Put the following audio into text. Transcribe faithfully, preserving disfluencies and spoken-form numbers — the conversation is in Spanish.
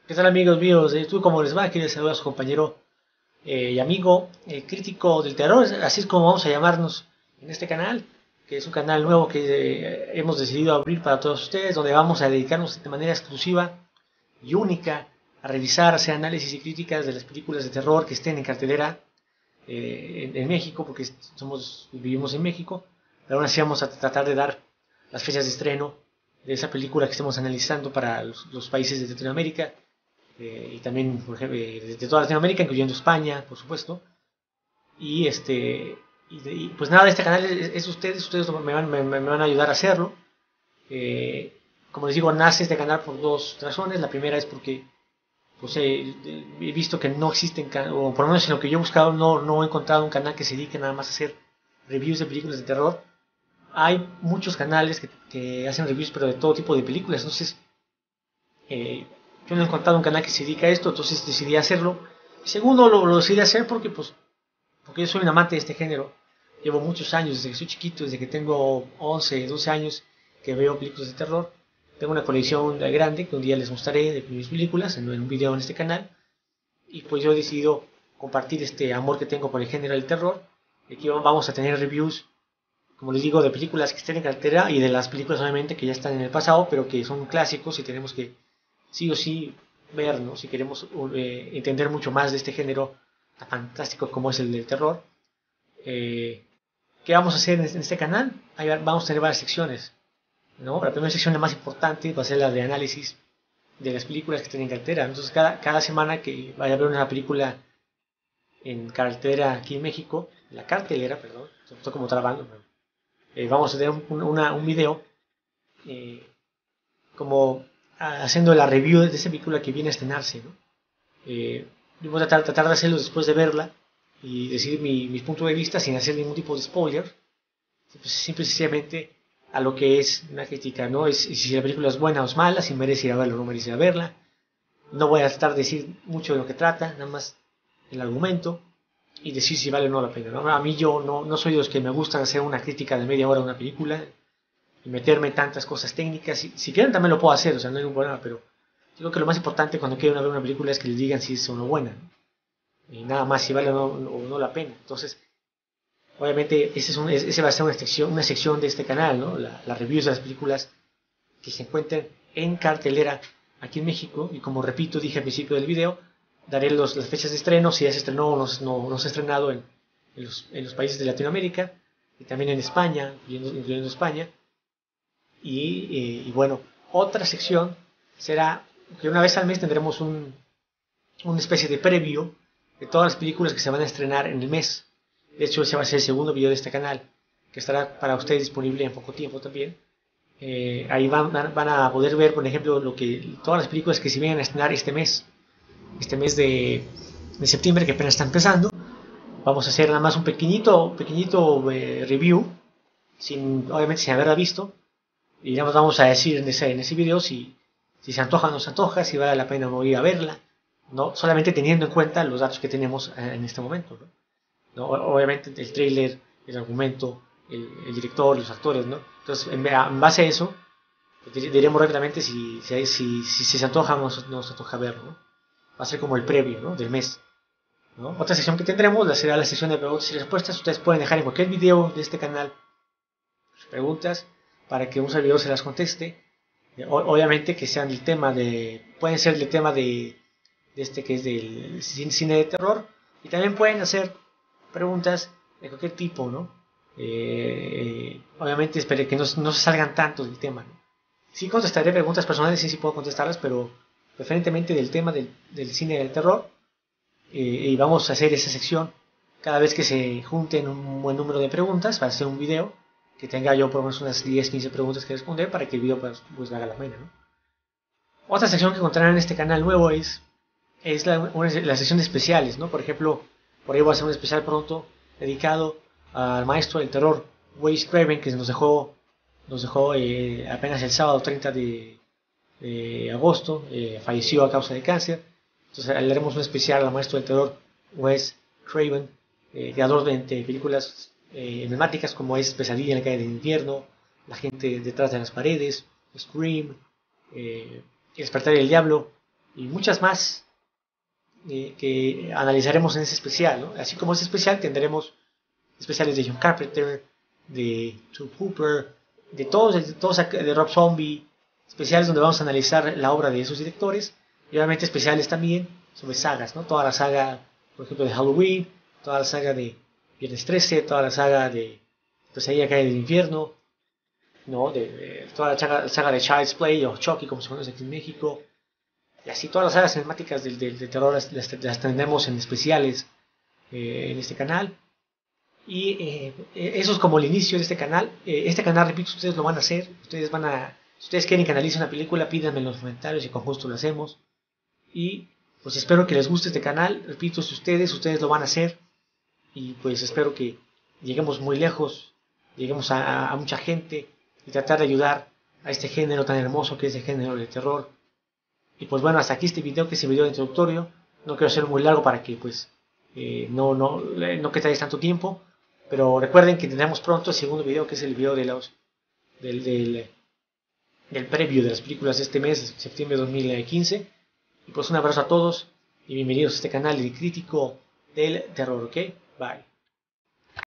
¿Qué tal amigos míos? Eh, ¿Tú cómo les va? Aquí les saluda a su compañero eh, y amigo eh, crítico del terror, así es como vamos a llamarnos en este canal, que es un canal nuevo que eh, hemos decidido abrir para todos ustedes, donde vamos a dedicarnos de manera exclusiva y única a revisar, hacer análisis y críticas de las películas de terror que estén en cartelera eh, en, en México, porque somos, vivimos en México, pero aún así vamos a tratar de dar las fechas de estreno de esa película que estemos analizando para los, los países de Latinoamérica eh, y también, por ejemplo, eh, de toda Latinoamérica, incluyendo España, por supuesto. Y este, y, y, pues nada, este canal es, es ustedes, ustedes me van, me, me van, a ayudar a hacerlo. Eh, como les digo, nace este canal por dos razones. La primera es porque pues, eh, he visto que no existen, o por lo menos en lo que yo he buscado, no, no he encontrado un canal que se dedique nada más a hacer reviews de películas de terror. Hay muchos canales que, que hacen reviews, pero de todo tipo de películas. Entonces, eh, yo no he encontrado un canal que se dedique a esto, entonces decidí hacerlo. Y segundo, lo, lo decidí hacer porque, pues, porque yo soy un amante de este género. Llevo muchos años, desde que soy chiquito, desde que tengo once, doce años, que veo películas de terror. Tengo una colección grande que un día les mostraré de mis películas en un video en este canal. Y pues yo he decidido compartir este amor que tengo por el género del terror. Aquí vamos a tener reviews, como les digo, de películas que estén en cartera y de las películas obviamente que ya están en el pasado, pero que son clásicos y tenemos que sí o sí ver, ¿no? Si queremos eh, entender mucho más de este género tan fantástico como es el del terror. Eh, ¿Qué vamos a hacer en este canal? Ahí vamos a tener varias secciones, ¿no? La primera sección, la más importante, va a ser la de análisis de las películas que estén en cartera. Entonces, cada, cada semana que vaya a haber una película en cartelera aquí en México, la cartelera, perdón, estoy como trabando, pero, eh, vamos a tener un, una, un video eh, como haciendo la review de esa película que viene a estrenarse, ¿no? Eh, voy a tratar, tratar, de hacerlo después de verla y decir mi, mi punto de vista sin hacer ningún tipo de spoiler, pues, simple y sencillamente a lo que es una crítica, ¿no? Es, si la película es buena o es mala, si merece ir a verla o no merece ir a verla. No voy a tratar de decir mucho de lo que trata, nada más el argumento y decir si vale o no la pena, ¿no? A mí yo no, no soy de los que me gustan hacer una crítica de media hora de una película y meterme en tantas cosas técnicas. Si, si quieren también lo puedo hacer, o sea, no hay ningún problema, pero creo que lo más importante cuando quieren ver una película es que les digan si es o no buena, ¿no? Y nada más si vale o no, o no la pena. Entonces, obviamente, ese, es un, ese va a ser una sección, una sección de este canal, ¿no? La, las reviews de las películas que se encuentren en cartelera aquí en México. Y como repito, dije al principio del video, daré los, las fechas de estreno, si ya se estrenó o no, no, no se ha estrenado en, en, los, en los países de Latinoamérica y también en España, incluyendo, incluyendo España. Y, eh, y bueno, otra sección será que una vez al mes tendremos un, una especie de preview de todas las películas que se van a estrenar en el mes. De hecho, ese va a ser el segundo video de este canal, que estará para ustedes disponible en poco tiempo también. Eh, ahí van, van, a poder ver, por ejemplo, lo que todas las películas que se vienen a estrenar este mes, este mes de, de septiembre que apenas está empezando. Vamos a hacer nada más un pequeñito, pequeñito eh, review, sin, obviamente sin haberla visto. Y ya nos vamos a decir en ese, en ese video si, si se antoja o no se antoja, si vale la pena o no ir a verla, ¿no? Solamente teniendo en cuenta los datos que tenemos en este momento, ¿no? ¿No? Obviamente el trailer, el argumento, el, el, director, los actores, ¿no? Entonces, en, en base a eso, pues, diremos rápidamente si, si, si, si, si se antoja o no, no se antoja verlo, ¿no? Va a ser como el previo, ¿no? Del mes, ¿no? Otra sección que tendremos será la sección de preguntas y respuestas. Ustedes pueden dejar en cualquier video de este canal sus preguntas para que un servidor se las conteste. Obviamente que sean del tema de, pueden ser del tema de, de este que es del cine de terror, y también pueden hacer preguntas de cualquier tipo, ¿no? Eh, obviamente espero que no, no, se salgan tanto del tema, ¿no? Sí contestaré preguntas personales, sí, sí puedo contestarlas, pero preferentemente del tema del, del cine del terror, eh, y vamos a hacer esa sección cada vez que se junten un buen número de preguntas para hacer un video que tenga yo por lo menos unas diez quince preguntas que responder para que el video pues, pues valga la pena, ¿no? Otra sección que encontrarán en este canal nuevo es, es la, una, la sección de especiales, ¿no? Por ejemplo, por ahí voy a hacer un especial pronto dedicado al maestro del terror Wes Craven, que nos dejó, nos dejó eh, apenas el sábado treinta de, de agosto, eh, falleció a causa de cáncer. Entonces le haremos un especial al maestro del terror Wes Craven, eh, creador de, de películas eh, emblemáticas como es Pesadilla en la calle del infierno, La gente detrás de las paredes, Scream, eh, El despertar del diablo, y muchas más eh, que analizaremos en ese especial, ¿no? Así como ese especial tendremos especiales de John Carpenter, de Tobe Hooper, de todos, de todos de Rob Zombie, especiales donde vamos a analizar la obra de esos directores, y obviamente especiales también sobre sagas, ¿no? Toda la saga, por ejemplo, de Halloween, toda la saga de Viernes trece, toda la saga de Pesadilla cae del infierno, ¿no? De, de toda la saga, saga de Child's Play o Chucky, como se conoce aquí en México, y así todas las sagas cinemáticas del, del, del terror las, las, las tendremos en especiales eh, en este canal. Y eh, eso es como el inicio de este canal. Eh, este canal, repito, ustedes lo van a hacer. Ustedes van a, si ustedes quieren que analice una película, pídanme en los comentarios y con gusto lo hacemos. Y pues espero que les guste este canal. Repito, si ustedes, ustedes lo van a hacer. Y pues espero que lleguemos muy lejos, lleguemos a, a, a mucha gente y tratar de ayudar a este género tan hermoso que es el género de terror. Y pues bueno, hasta aquí este video, que es el video introductorio. No quiero hacer muy largo para que pues eh, no, no, no quitáis tanto tiempo. Pero recuerden que tendremos pronto el segundo video, que es el video de los, del, del, del preview de las películas de este mes, septiembre de dos mil quince. Y pues un abrazo a todos y bienvenidos a este canal de crítico del terror, ¿ok? Bye.